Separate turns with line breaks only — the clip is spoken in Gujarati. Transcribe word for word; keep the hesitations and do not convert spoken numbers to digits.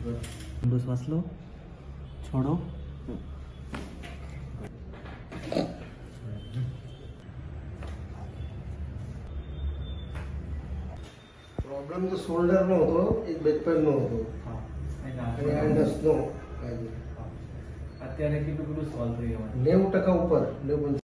ઊંડો શ્વાસ લો, છોડો.
પ્રોબ્લેમ તો શોલ્ડર નો હતો, એક બેક પેન નો હતો.
હા,
અને આ નસનો
અત્યારે કેટલું કેટલું સોલ્વ થઈ ગયું?
નેવું ટકા ઉપર, નેવું